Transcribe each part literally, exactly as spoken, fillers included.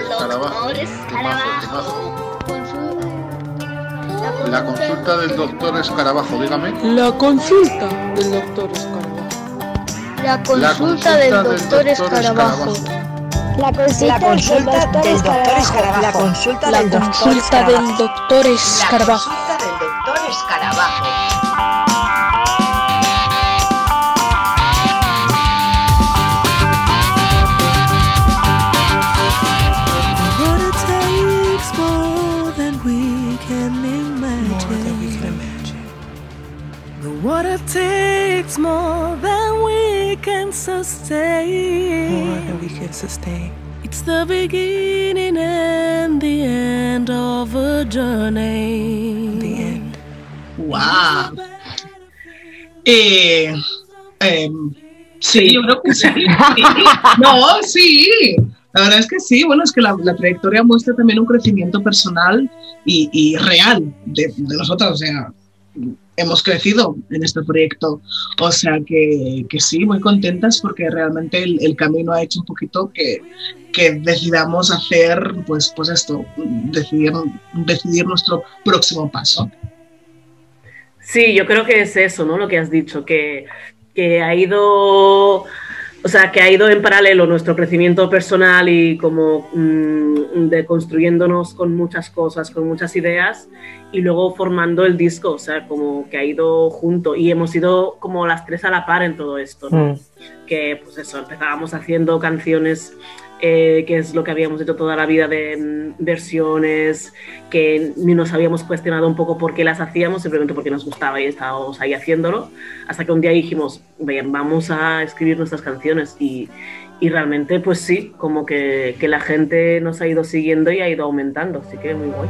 Escarabajo. Escarabajo. La consulta del doctor Escarabajo, dígame. La consulta del doctor Escarabajo. La consulta del doctor Escarabajo. La consulta del doctor Escarabajo. La consulta La del doctor consulta Escarabajo. del doctor Escarabajo. La consulta del doctor Escarabajo. What it takes more than we can imagine. The what it takes more than we can sustain. More than we can sustain. It's the beginning and the end of a journey. The end. ¡Wow! Eh, eh, sí, yo creo que sí. No, sí. La verdad es que sí. Bueno, es que la, la trayectoria muestra también un crecimiento personal y, y real de, de nosotros. O sea, hemos crecido en este proyecto. O sea que, que sí, muy contentas porque realmente el, el camino ha hecho un poquito que, que decidamos hacer, pues, pues esto, decidir, decidir nuestro próximo paso. Sí, yo creo que es eso, ¿no? Lo que has dicho, que, que ha ido, o sea, que ha ido en paralelo nuestro crecimiento personal y como mmm, de construyéndonos con muchas cosas, con muchas ideas y luego formando el disco, o sea, como que ha ido junto y hemos ido como las tres a la par en todo esto, ¿no? Mm. Que pues eso, empezábamos haciendo canciones Eh, que es lo que habíamos hecho toda la vida de mm, versiones, que ni nos habíamos cuestionado un poco por qué las hacíamos, simplemente porque nos gustaba y estábamos ahí haciéndolo, hasta que un día dijimos, bien, vamos a escribir nuestras canciones y, y realmente pues sí, como que, que la gente nos ha ido siguiendo y ha ido aumentando, así que muy guay.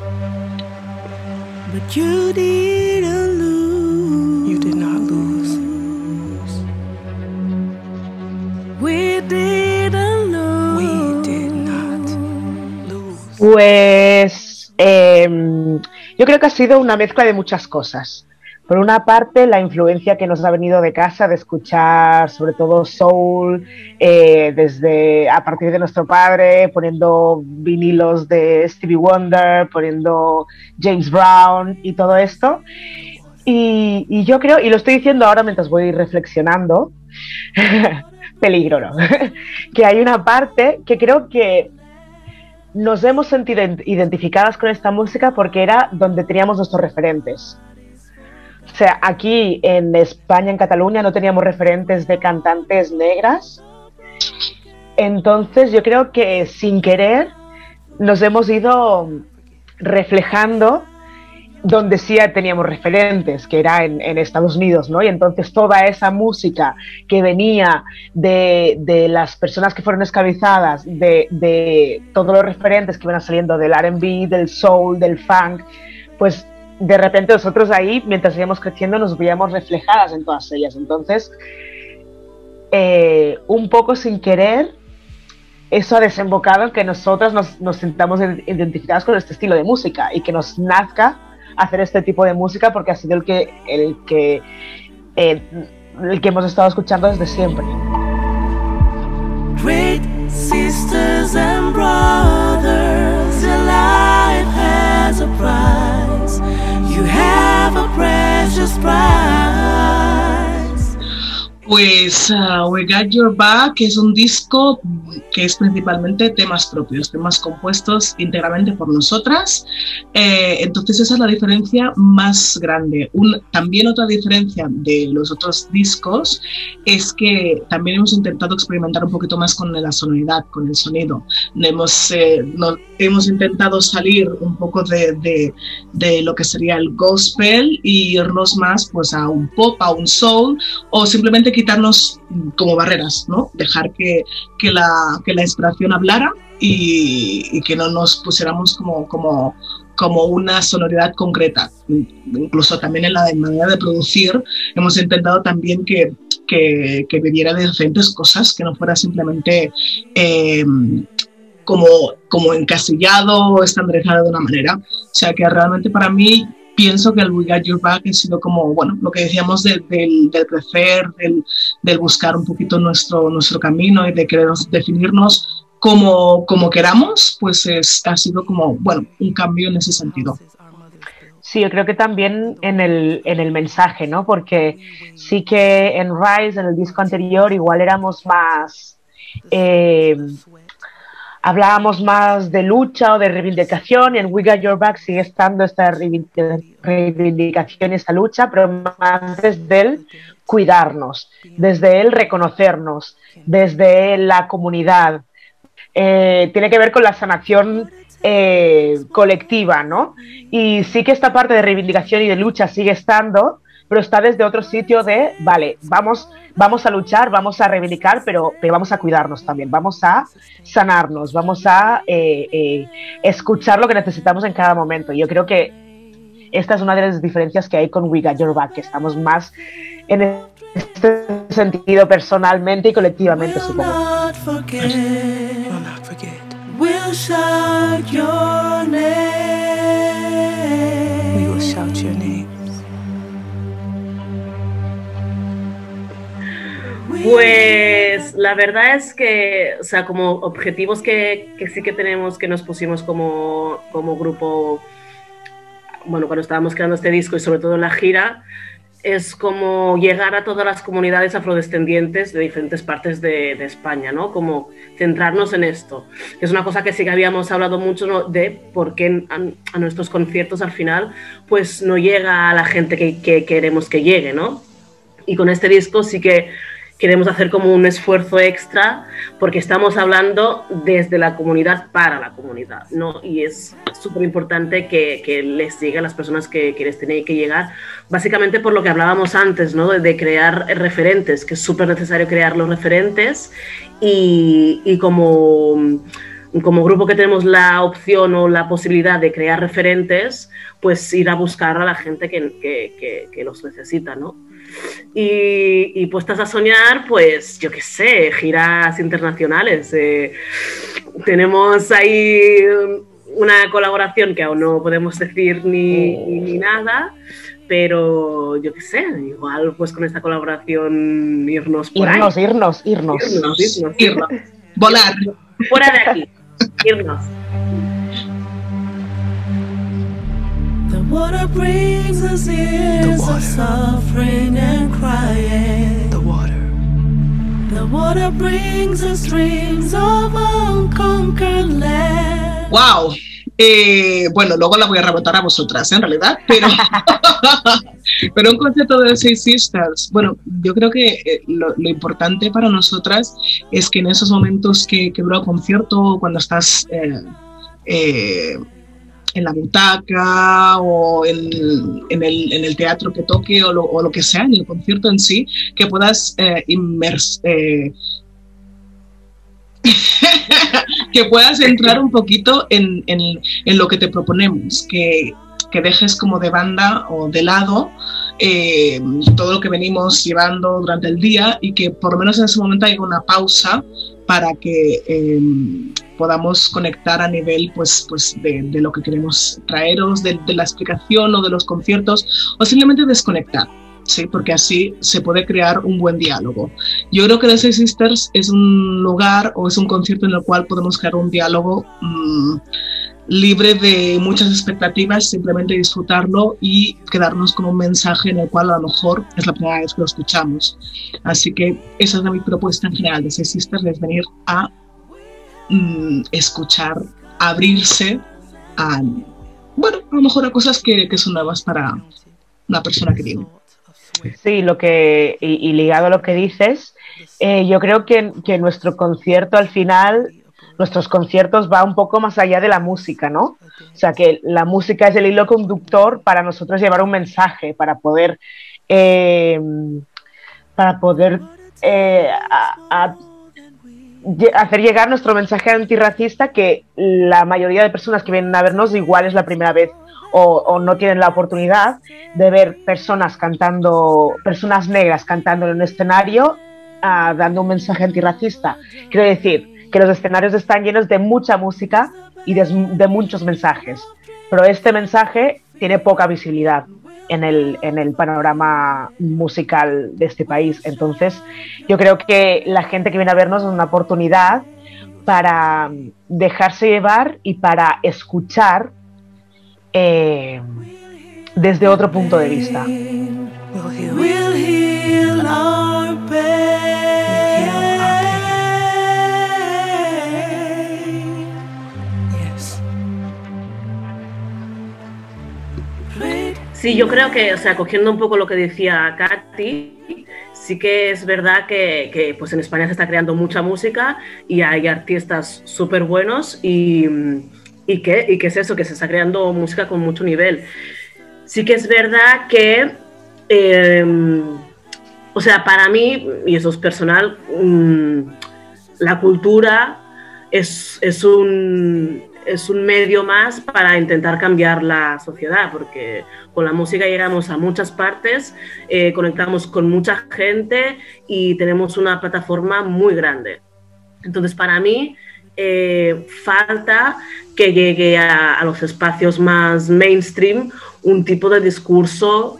But you didn't lose. You did not lose. We didn't lose. We did not lose. Pues eh, yo creo que ha sido una mezcla de muchas cosas. Por una parte, la influencia que nos ha venido de casa, de escuchar sobre todo soul, eh, desde a partir de nuestro padre, poniendo vinilos de Stevie Wonder, poniendo James Brown y todo esto. Y, y yo creo, y lo estoy diciendo ahora mientras voy reflexionando, peligro, ¿no? Que hay una parte que creo que nos hemos sentido identificadas con esta música porque era donde teníamos nuestros referentes. O sea, aquí en España, en Cataluña, no teníamos referentes de cantantes negras. Entonces yo creo que sin querer nos hemos ido reflejando donde sí teníamos referentes, que era en, en Estados Unidos, ¿no? Y entonces toda esa música que venía de, de las personas que fueron esclavizadas, de, de todos los referentes que iban saliendo del R and B, del soul, del funk, pues de repente nosotros ahí, mientras íbamos creciendo, nos veíamos reflejadas en todas ellas. Entonces, eh, un poco sin querer, eso ha desembocado en que nosotras nos, nos sintamos identificadas con este estilo de música y que nos nazca hacer este tipo de música porque ha sido el que, el que, eh, el que hemos estado escuchando desde siempre. Great sisters and brothers, your life has a price. You have a precious price. Pues uh, We Got Your Back es un disco que es principalmente temas propios, temas compuestos íntegramente por nosotras. Eh, entonces esa es la diferencia más grande. Un, también otra diferencia de los otros discos es que también hemos intentado experimentar un poquito más con la sonoridad, con el sonido. Hemos, eh, no, hemos intentado salir un poco de, de, de lo que sería el gospel y irnos más pues, a un pop, a un soul o simplemente quitarnos como barreras, ¿no? Dejar que, que, la, que la inspiración hablara y, y que no nos pusiéramos como, como, como una sonoridad concreta. Incluso también en la manera de producir hemos intentado también que, que, que bebiera de diferentes cosas, que no fuera simplemente eh, como, como encasillado o estandarizado de una manera. O sea que realmente para mí pienso que el We Got Your Back ha sido como, bueno, lo que decíamos de, del, del crecer, del, del buscar un poquito nuestro, nuestro camino y de querer definirnos como, como queramos, pues es, ha sido como, bueno, un cambio en ese sentido. Sí, yo creo que también en el, en el mensaje, ¿no? Porque sí que en Rise, en el disco anterior, igual éramos más... Eh, hablábamos más de lucha o de reivindicación, y en We Got Your Back sigue estando esta reivindicación y esta lucha, pero más desde el cuidarnos, desde el reconocernos, desde la comunidad. Eh, tiene que ver con la sanación eh, colectiva, ¿no? Y sí que esta parte de reivindicación y de lucha sigue estando, pero está desde otro sitio de, vale, vamos, vamos a luchar, vamos a reivindicar, pero, pero vamos a cuidarnos también, vamos a sanarnos, vamos a eh, eh, escuchar lo que necesitamos en cada momento. Yo creo que esta es una de las diferencias que hay con We Got Your Back, que estamos más en este sentido personalmente y colectivamente, supongo. We'll shout your name. We will shout your name. Pues la verdad es que, o sea, como objetivos que, que sí que tenemos, que nos pusimos como, como grupo, bueno, cuando estábamos creando este disco y sobre todo en la gira, es como llegar a todas las comunidades afrodescendientes de diferentes partes de, de España, ¿no? Como centrarnos en esto. Es una cosa que sí que habíamos hablado mucho, ¿no? De por qué a, a nuestros conciertos al final pues no llega a la gente que, que queremos que llegue, ¿no? Y con este disco sí que queremos hacer como un esfuerzo extra porque estamos hablando desde la comunidad para la comunidad, ¿no? Y es súper importante que, que les llegue a las personas que, que les tiene que llegar, básicamente por lo que hablábamos antes, ¿no? De, de crear referentes, que es súper necesario crear los referentes y, y como, como grupo que tenemos la opción o la posibilidad de crear referentes, pues ir a buscar a la gente que, que, que, que los necesita, ¿no? Y, y puestas a soñar, pues yo qué sé, giras internacionales. Eh, tenemos ahí una colaboración que aún no podemos decir ni, ni, ni nada, pero yo qué sé, igual pues con esta colaboración irnos por irnos, ahí. Irnos, irnos, irnos. Irnos, irnos. Volar. Fuera de aquí, irnos. The water brings us years of suffering and crying. The water. The water brings us dreams of unconquered land. ¡Wow! Eh, bueno, luego la voy a rebotar a vosotras, ¿eh? En realidad, pero, pero un concepto de Seis Sisters, bueno, yo creo que eh, lo, lo importante para nosotras es que en esos momentos que, que dura el concierto, cuando estás eh, eh, en la butaca o en, en, el, en el teatro que toque o lo, o lo que sea, en el concierto en sí, que puedas eh, inmers, eh, que puedas entrar un poquito en, en, en lo que te proponemos, que, que dejes como de banda o de lado eh, todo lo que venimos llevando durante el día y que por lo menos en ese momento haya una pausa para que eh, podamos conectar a nivel pues, pues de, de lo que queremos traeros, de, de la explicación o de los conciertos, o simplemente desconectar, ¿sí? Porque así se puede crear un buen diálogo. Yo creo que The Seis Sisters es un lugar o es un concierto en el cual podemos crear un diálogo mmm, libre de muchas expectativas, simplemente disfrutarlo y quedarnos con un mensaje en el cual a lo mejor es la primera vez que lo escuchamos. Así que esa es mi propuesta en general de Seis Sisters, es venir a mmm, escuchar, a abrirse a, bueno, a lo mejor a cosas que, que son nuevas para una persona que viene. Sí, lo que, y, y ligado a lo que dices, eh, yo creo que, que nuestro concierto al final, nuestros conciertos va un poco más allá de la música, ¿no? O sea, que la música es el hilo conductor para nosotros llevar un mensaje, para poder, eh, para poder eh, a, a hacer llegar nuestro mensaje antirracista, que la mayoría de personas que vienen a vernos igual es la primera vez O, o no tienen la oportunidad de ver personas cantando, personas negras cantando en un escenario uh, dando un mensaje antirracista. Quiero decir que los escenarios están llenos de mucha música y de, de muchos mensajes, pero este mensaje tiene poca visibilidad en el, en el panorama musical de este país. Entonces yo creo que la gente que viene a vernos es una oportunidad para dejarse llevar y para escuchar eh, desde otro punto de vista. We'll heal our pain. Yes. Sí, yo creo que, o sea, cogiendo un poco lo que decía Katy, sí que es verdad que, que pues en España se está creando mucha música y hay artistas súper buenos y, y, que, y que es eso, que se está creando música con mucho nivel. Sí que es verdad que, eh, o sea, para mí, y eso es personal, mmm, la cultura es, es, un, es un medio más para intentar cambiar la sociedad, porque con la música llegamos a muchas partes, eh, conectamos con mucha gente y tenemos una plataforma muy grande. Entonces, para mí, eh, falta que llegue a, a los espacios más mainstream un tipo de discurso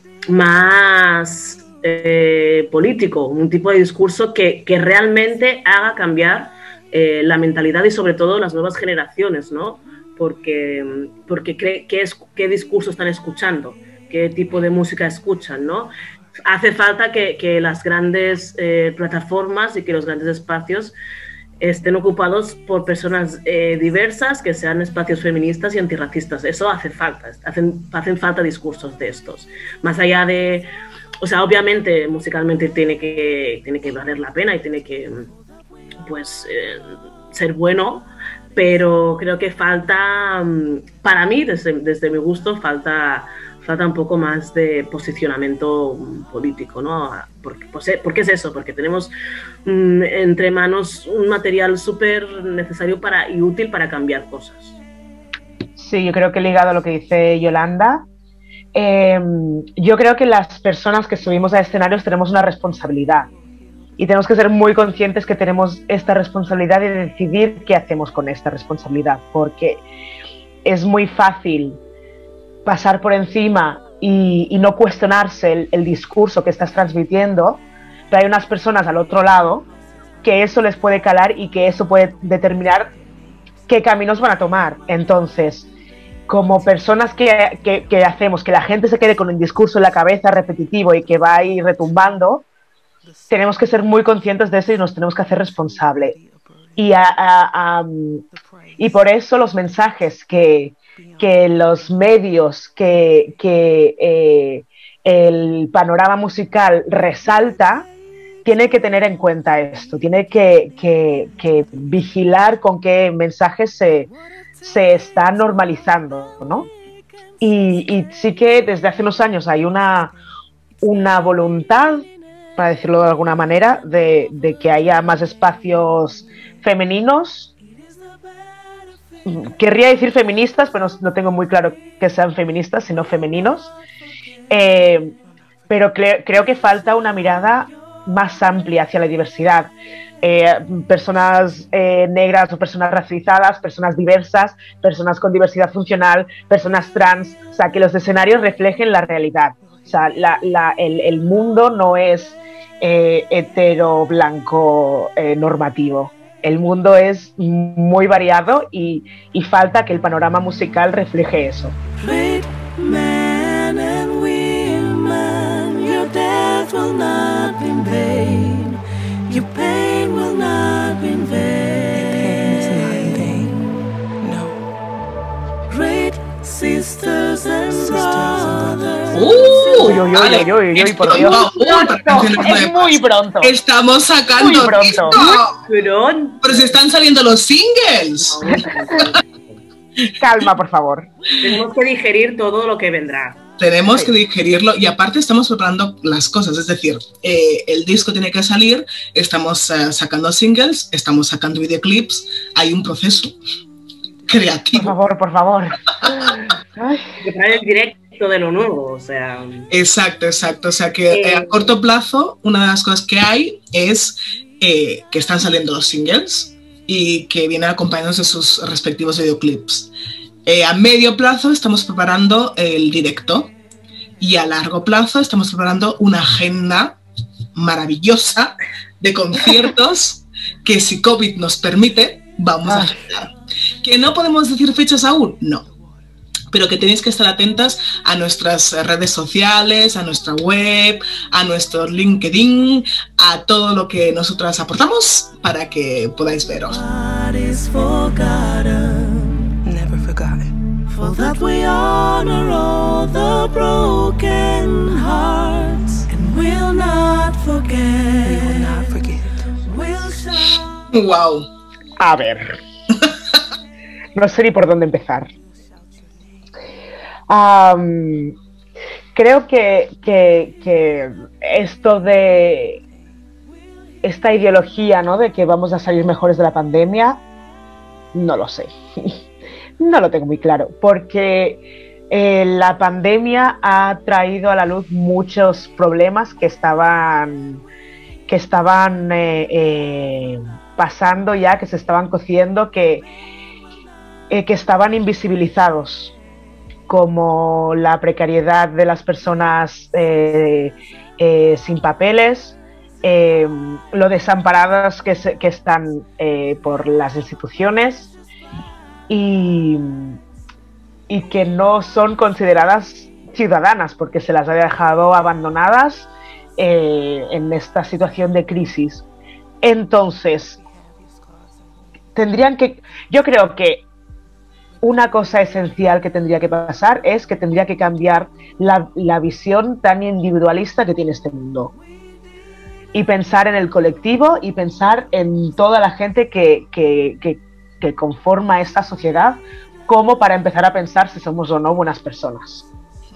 más eh, político, un tipo de discurso que, que realmente haga cambiar eh, la mentalidad y sobre todo las nuevas generaciones, ¿no? Porque, porque cree, ¿qué, es, ¿qué discurso están escuchando? ¿Qué tipo de música escuchan, ¿no? Hace falta que, que las grandes eh, plataformas y que los grandes espacios estén ocupados por personas eh, diversas, que sean espacios feministas y antirracistas. Eso hace falta, hacen, hacen falta discursos de estos. Más allá de, o sea, obviamente musicalmente tiene que, tiene que valer la pena y tiene que, pues, eh, ser bueno, pero creo que falta, para mí, desde, desde mi gusto, falta... falta un poco más de posicionamiento político, ¿no? Porque, ¿Por qué es eso? Porque tenemos mmm, entre manos un material súper necesario para, y útil para cambiar cosas. Sí, yo creo que ligado a lo que dice Yolanda, eh, yo creo que las personas que subimos a escenarios tenemos una responsabilidad y tenemos que ser muy conscientes que tenemos esta responsabilidad y de decidir qué hacemos con esta responsabilidad, porque es muy fácil pasar por encima y, y no cuestionarse el, el discurso que estás transmitiendo, pero hay unas personas al otro lado que eso les puede calar y que eso puede determinar qué caminos van a tomar. Entonces, como personas que, que, que hacemos que la gente se quede con un discurso en la cabeza repetitivo y que va a ir retumbando, tenemos que ser muy conscientes de eso y nos tenemos que hacer responsable. Y, a, a, a, y por eso los mensajes que que los medios, que, que eh, el panorama musical resalta, tiene que tener en cuenta esto, tiene que, que, que vigilar con qué mensajes se, se está normalizando, ¿no? Y, y sí que desde hace unos años hay una, una voluntad, para decirlo de alguna manera, de, de que haya más espacios femeninos. Querría decir feministas, pero no, no tengo muy claro que sean feministas, sino femeninos. Eh, pero cre creo que falta una mirada más amplia hacia la diversidad. Eh, personas eh, negras o personas racializadas, personas diversas, personas con diversidad funcional, personas trans, o sea, que los escenarios reflejen la realidad. O sea, la, la, el, el mundo no es eh, hetero, blanco, eh, normativo. El mundo es muy variado y, y falta que el panorama musical refleje eso. Great men and women, your death will not be in vain. Your pain will not be in vain. No. Great sisters and brothers. Uy, uy, uy, uy, uy, uy, por Dios. Es muy pronto. Estamos sacando muy pronto. Muy pronto. Pero se están saliendo los singles. Calma, por favor. Tenemos que digerir todo lo que vendrá. Tenemos sí. que digerirlo y aparte estamos preparando las cosas, es decir, eh, el disco tiene que salir, estamos uh, sacando singles, estamos sacando videoclips, hay un proceso creativo. Por favor, por favor. El directo de lo nuevo, o sea... Exacto, exacto, o sea que eh, a corto plazo una de las cosas que hay es eh, que están saliendo los singles y que vienen acompañados de sus respectivos videoclips. Eh, a medio plazo estamos preparando el directo y a largo plazo estamos preparando una agenda maravillosa de conciertos que, si COVID nos permite, vamos a agendar. ¿Que no podemos decir fechas aún? No. Pero que tenéis que estar atentas a nuestras redes sociales, a nuestra web, a nuestro LinkedIn, a todo lo que nosotras aportamos para que podáis veros. Never forgotten. For that we honor all the broken hearts, and we'll not forget. We will not forget. We'll shine. Wow. A ver. No sé ni por dónde empezar. Um, creo que, que, que esto de esta ideología, ¿no?, de que vamos a salir mejores de la pandemia, no lo sé. No lo tengo muy claro, porque eh, la pandemia ha traído a la luz muchos problemas que estaban, que estaban eh, eh, pasando ya, que se estaban cociendo, que, eh, que estaban invisibilizados, como la precariedad de las personas eh, eh, sin papeles, eh, lo desamparadas que, se, que están eh, por las instituciones y, y que no son consideradas ciudadanas porque se las ha dejado abandonadas eh, en esta situación de crisis. Entonces, tendrían que, yo creo que una cosa esencial que tendría que pasar es que tendría que cambiar la, la visión tan individualista que tiene este mundo. Y pensar en el colectivo y pensar en toda la gente que, que, que, que conforma esta sociedad, como para empezar a pensar si somos o no buenas personas.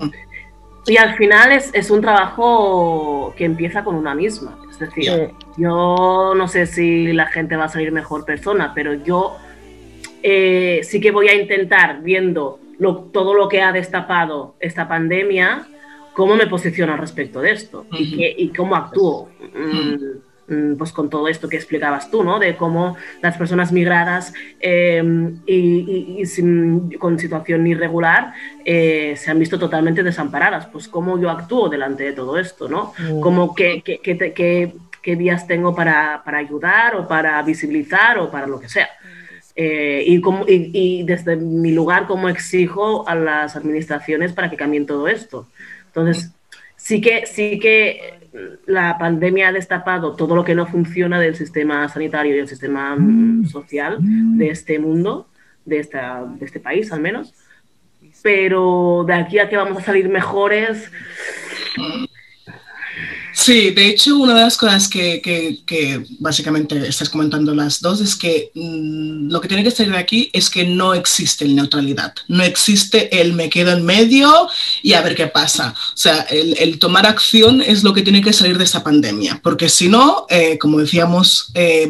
Y al final es, es un trabajo que empieza con una misma. Es decir, sí. Yo no sé si la gente va a salir mejor persona, pero yo eh, sí que voy a intentar, viendo lo, todo lo que ha destapado esta pandemia, cómo me posiciono al respecto de esto. Uh-huh. y, que, y cómo actúo. Uh-huh. Mm, pues con todo esto que explicabas tú, ¿no? De cómo las personas migradas eh, y, y, y sin, con situación irregular eh, se han visto totalmente desamparadas. Pues cómo yo actúo delante de todo esto, ¿no? Mm. Cómo qué, qué, qué, qué, qué vías tengo para, para ayudar o para visibilizar o para lo que sea. Eh, y, cómo, y, y desde mi lugar cómo exijo a las administraciones para que cambien todo esto. Entonces, sí que, sí que la pandemia ha destapado todo lo que no funciona del sistema sanitario y el sistema mm, social de este mundo, de, esta, de este país al menos, pero de aquí a que vamos a salir mejores... Sí, de hecho, una de las cosas que, que, que básicamente estás comentando las dos es que mmm, lo que tiene que salir de aquí es que no existe el neutralidad, no existe el me quedo en medio y a ver qué pasa. O sea, el, el tomar acción es lo que tiene que salir de esta pandemia, porque si no, eh, como decíamos eh,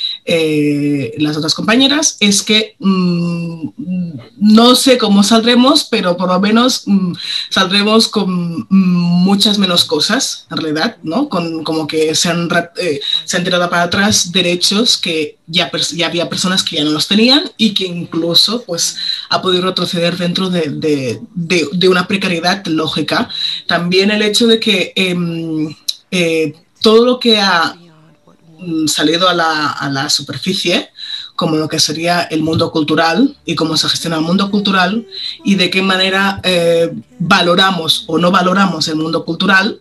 eh, las otras compañeras, es que mmm, no sé cómo saldremos, pero por lo menos mmm, saldremos con mmm, muchas menos cosas, en realidad. ¿No? Con, como que se han, eh, se han tirado para atrás derechos que ya, ya había personas que ya no los tenían y que incluso pues, ha podido retroceder dentro de, de, de, de una precariedad lógica. También el hecho de que eh, eh, todo lo que ha salido a la, a la superficie, como lo que sería el mundo cultural y cómo se gestiona el mundo cultural y de qué manera eh, valoramos o no valoramos el mundo cultural,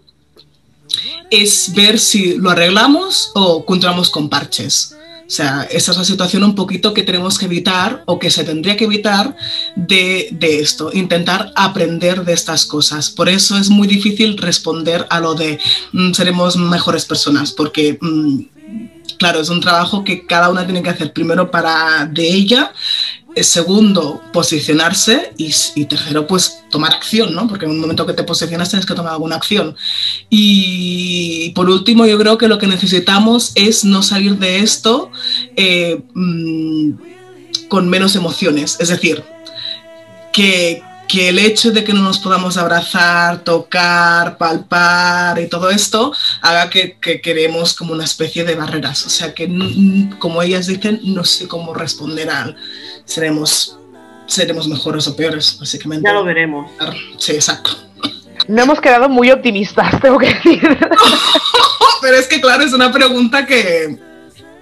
es ver si lo arreglamos o continuamos con parches. O sea, esa es la situación un poquito que tenemos que evitar o que se tendría que evitar de, de esto, intentar aprender de estas cosas. Por eso es muy difícil responder a lo de mmm, seremos mejores personas, porque mmm, claro, es un trabajo que cada una tiene que hacer primero para de ella, segundo, posicionarse y, y tercero, pues tomar acción, ¿no? Porque en un momento que te posicionas tienes que tomar alguna acción. Y por último, yo creo que lo que necesitamos es no salir de esto eh, mmm, con menos emociones. Es decir, que, que el hecho de que no nos podamos abrazar, tocar, palpar y todo esto haga que, que creemos como una especie de barreras. O sea, que como ellas dicen, no sé cómo responder al... Seremos, seremos mejores o peores, básicamente. Ya lo veremos. Sí, exacto. No hemos quedado muy optimistas, tengo que decir. Pero es que, claro, es una pregunta que...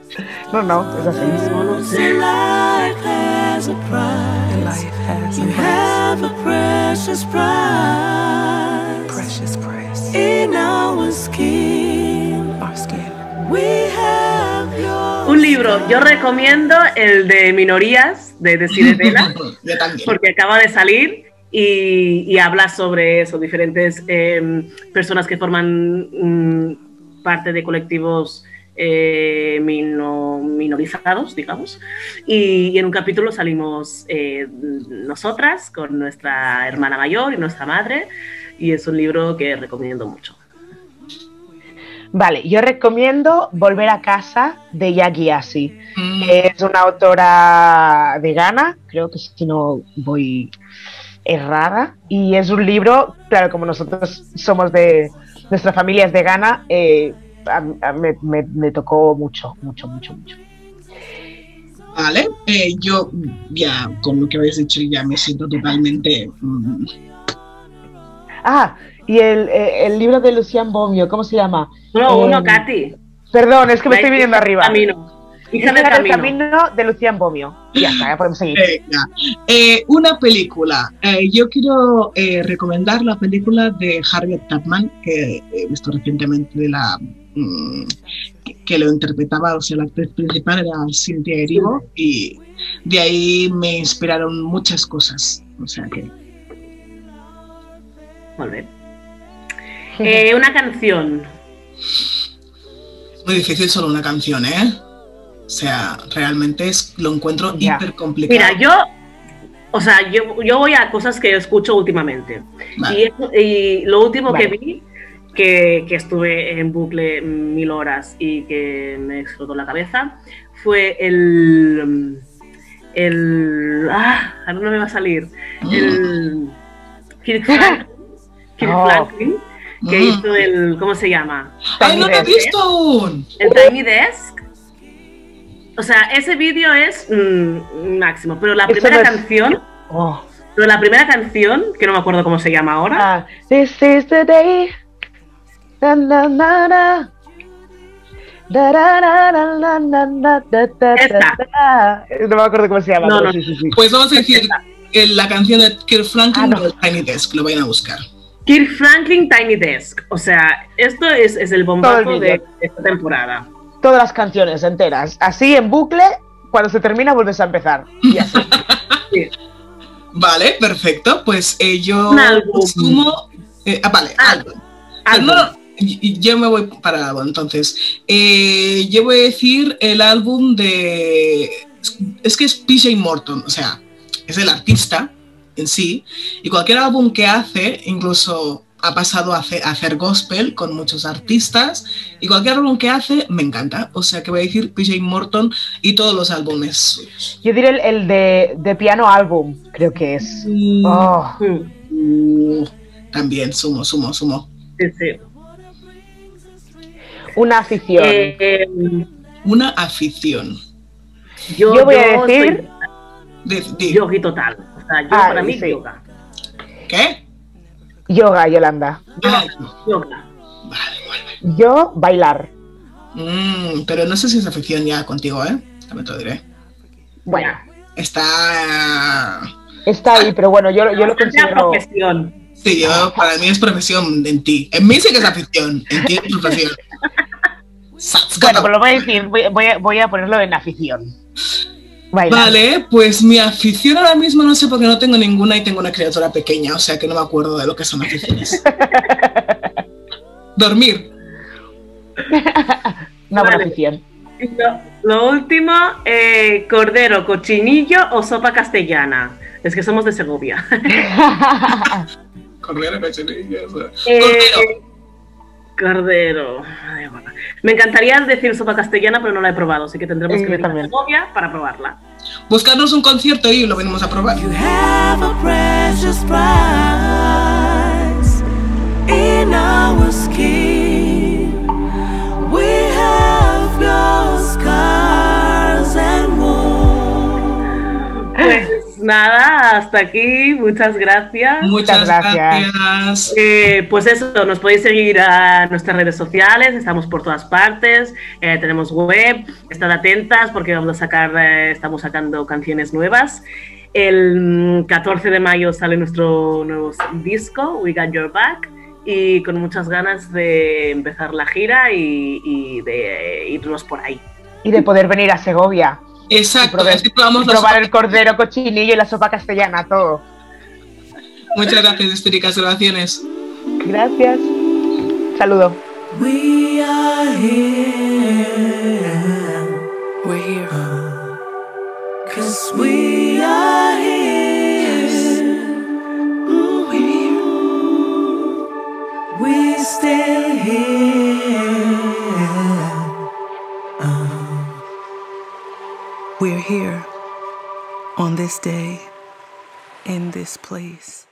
No, no, es así. Life has a price. Life has a You price. have a precious price. Precious price. In our skin. Our skin. We have your Un libro, yo recomiendo el de Minorías, de Desiree Vela, Yo también. porque acaba de salir y, y habla sobre eso, diferentes eh, personas que forman mm, parte de colectivos eh, mino- minorizados, digamos, y, y en un capítulo salimos eh, nosotras con nuestra hermana mayor y nuestra madre, y es un libro que recomiendo mucho. Vale, yo recomiendo Volver a casa de Yagi Asi. Mm. Es una autora de Ghana, creo que si no voy errada, y es un libro, claro, como nosotros somos de, nuestra familia es de Ghana, eh, a- a- me, me- me tocó mucho, mucho, mucho, mucho. Vale, eh, yo ya con lo que habéis dicho ya me siento totalmente... mm, Ah, y el, eh, el libro de Lucian Bomio, ¿cómo se llama? No, Eh, uno, Katy. Perdón, es que me La estoy viniendo hija del arriba. camino. Hija Hija del del camino. camino de Lucian Bomio. Ya está, ya podemos seguir. Venga. Eh, una película. Eh, yo quiero eh, recomendar la película de Harriet Tubman, que he visto recientemente, de la mm, que, que lo interpretaba, o sea, la actriz principal era Cynthia Erivo, y de ahí me inspiraron muchas cosas. O sea que. Muy bien. Eh, una canción. Es muy difícil solo una canción, ¿eh? O sea, realmente es, lo encuentro Ya. hiper complicado. Mira, yo, o sea, yo, yo voy a cosas que escucho últimamente. Vale. Y, eso- y lo último Vale. que vi, que, que estuve en bucle mil horas y que me explotó la cabeza, fue el. El. Ah, ahora no me va a salir. El. Kirk Franklin, Kirk Oh. Franklin, que Mm. hizo el. ¿Cómo se llama? ¡Ay, no lo he Tiny Desk. visto aún! El Tiny Desk. O sea, ese vídeo es mm, máximo, pero la Eso primera no es- canción, Oh. pero la primera canción, que no me acuerdo cómo se llama ahora, Ah, this is the day. Na, na, na, na. Da, da, da, da, da, da, da, da, da, Esta. da. No me acuerdo cómo se llama. No, pero no. sí, sí, sí. Pues vamos a decir eh, la canción de Kirk Franklin Ah, no. del Tiny Desk, lo vayan a buscar. Kirk Franklin Tiny Desk. O sea, esto es, es el bombazo Todo el de vídeo. esta temporada. Todas las canciones enteras. Así en bucle, cuando se termina vuelves a empezar. Y así. Sí. Vale, perfecto. Pues eh, yo Un álbum. sumo. eh, ah, vale, Ah, álbum. álbum. Pero no, y- y yo me voy para álbum, entonces. Eh, yo voy a decir el álbum de. Es que es P J Morton, o sea, es el artista en sí. Y cualquier álbum que hace, incluso ha pasado a hacer, a hacer gospel con muchos artistas. Y cualquier álbum que hace, me encanta. O sea que voy a decir P J Morton y todos los álbumes suyos. Yo diré el, el de, de piano álbum, creo que es. Oh. Mm, Uh, también, sumo, sumo, sumo. sí, sí. Una afición. Eh, eh, Una afición. yo, Yo voy a yo decir- De- de- soy yogi total. O sea, yo Ah, para mí sí. yoga. ¿Qué? Yoga, Yolanda. Ah, Yoga. vale, vale. Yo, bailar. Mm, pero no sé si es afición ya contigo, ¿eh? También te lo diré. Bueno, Está... está ahí, pero bueno, yo, yo lo Bastante a considero. profesión. Sí, yo, para mí es profesión en ti. En mí sí que es afición, en ti es profesión. Bueno, pues lo voy a decir, voy, voy a, voy a ponerlo en afición. Bailar. Vale, pues mi afición ahora mismo no sé porque no tengo ninguna y tengo una criatura pequeña, o sea que no me acuerdo de lo que son aficiones. Dormir. Una buena Vale. afición. Lo, lo último, eh, cordero, cochinillo o sopa castellana. Es que somos de Segovia. Cordero, cochinillo, o sea. Eh, Cordero. Cordero. Ay, bueno. Me encantaría decir sopa castellana, pero no la he probado, así que tendremos Eh, que yo ir a también. Segovia para probarla. Buscarnos un concierto y lo venimos a probar. You have a precious price in our skin. We have your scars and wounds. Pues nada, hasta aquí. Muchas gracias. Muchas gracias. gracias. Eh, pues eso, nos podéis seguir a nuestras redes sociales, estamos por todas partes, eh, tenemos web, estad atentas porque vamos a sacar, eh, estamos sacando canciones nuevas. El catorce de mayo sale nuestro nuevo disco, We Got Your Back, y con muchas ganas de empezar la gira y, y de irnos por ahí. Y de poder venir a Segovia. Exacto, y probar, así probamos y probar el cordero cochinillo y la sopa castellana, todo. Muchas gracias, históricas oraciones. Gracias. Saludo. We are here. We're here. 'Cause we are here. Mm-hmm. We're here. We still here. Uh. We're here on this day, in this place.